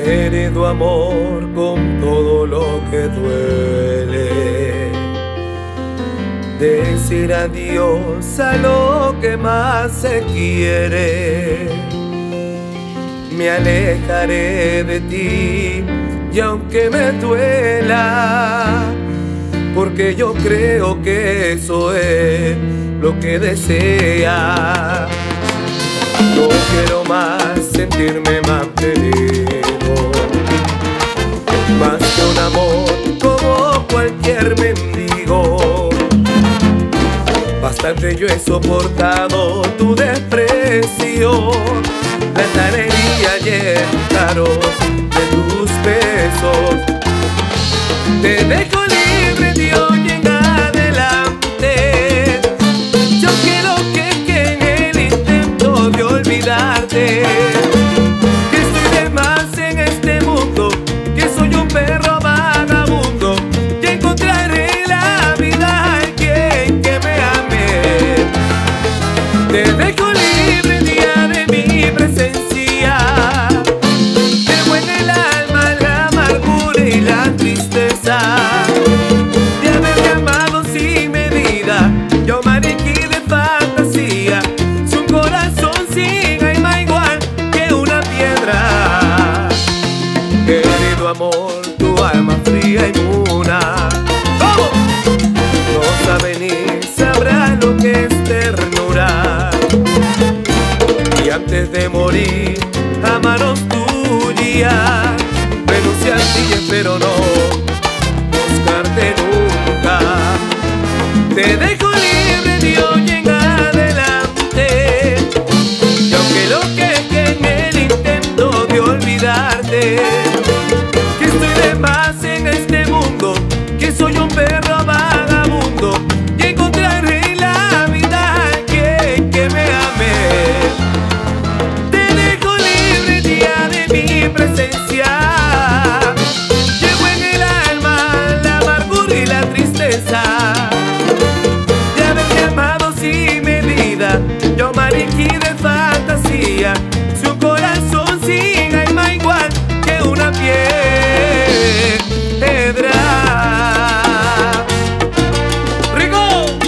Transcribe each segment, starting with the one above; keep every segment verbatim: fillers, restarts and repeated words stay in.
Querido amor, con todo lo que duele, decir adiós a lo que más se quiere. Me alejaré de ti y aunque me duela, porque yo creo que eso es lo que desea. No quiero más sentirme mantenido, más que un amor como cualquier mendigo. Bastante yo he soportado tu desprecio, la tarería y el caro de tus besos. Te dejo libre de hoy en adelante. Yo quiero que, que en el intento de olvidarte, que estoy de más en este mundo, que soy un perro vagabundo, y encontraré en la vida a alguien que me ame. Te dejo libre día de mi presencia, llevo en el alma la amargura y la tristeza de haberte amado sin medida. Yo maniquí de fantasía, su corazón sin alma igual que una piedra. Querido amor, tu alma fría y muna, ¿cómo? No sabe ni sabrá lo que es ternura. Y antes de morir a manos tuyas, renuncié a ti y espero no buscarte nunca. Te dejo libre de hoy en adelante, y aunque lo que que en el intento de olvidarte, que estoy de más en este mundo, que soy un perro vagabundo, y encontraré en la vida a alguien que me ame. Te dejo libre día de mi presencia, llevo en el alma la amargura y la tristeza de haberte amado sin medida. Yo maniquí de fantasía, su corazón sin alma igual que una piedra. Rico,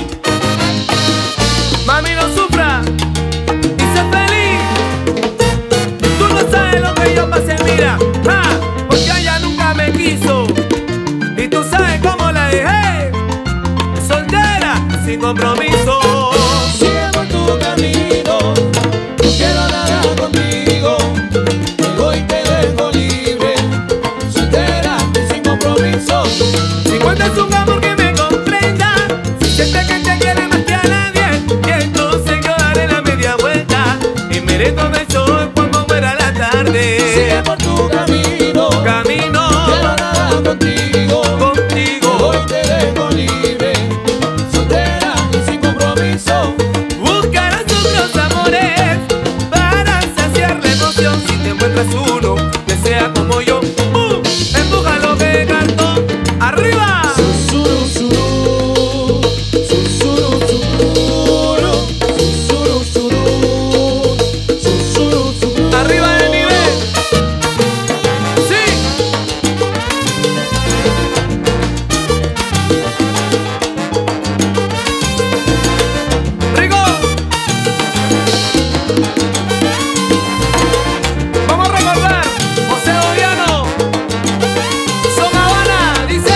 mami, no sufra y sé feliz. Tú no sabes lo que yo pasé, mira, ah, porque ella nunca me quiso, y tú sabes cómo la dejé, soltera, sin compromiso. Sigue por tu camino, no quiero nada contigo. Hoy te dejo libre, soltera, sin compromiso. Si encuentras un amor que me comprenda, si sientes que te quiere más que a nadie, y entonces yo daré la media vuelta y miré todo el sol cuando muera la tarde. Sigue por tu camino, Camino no quiero nada contigo. contigo, Hoy te dejo libre, soltera y sin compromiso. buscarás otros amores para saciar la emoción. Si te encuentras uno que sea como yo, ¡uh! Empújalo que canto arriba. Susuru, suru, susuru, suru, susuru, suru, susuru, suru. Arriba de nivel, sí. Rico, vamos a recordar José Godiano, Son Habana, dice.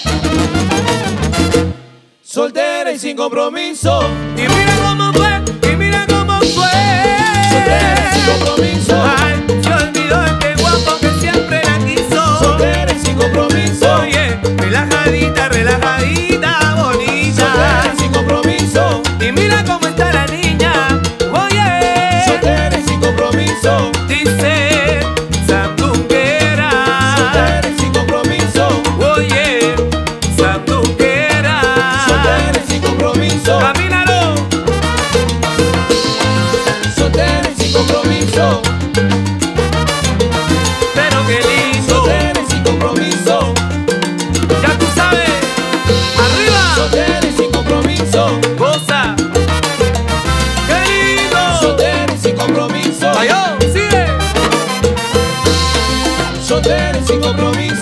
Soltera y sin compromiso, Y mira cómo fue, y mira cómo fue. soltera y sin compromiso, Ay, se olvidó este guapo que siempre la quiso. soltera y sin compromiso, Oye, relajadita, relajadita, bonita. soltera y sin compromiso, Y mira cómo está la niña. Oye, soltera y sin compromiso, dice Sandunguera. soltera y sin compromiso, Oye, Sandunguera. soltera y sin compromiso. Camínalo. soltera y sin compromiso.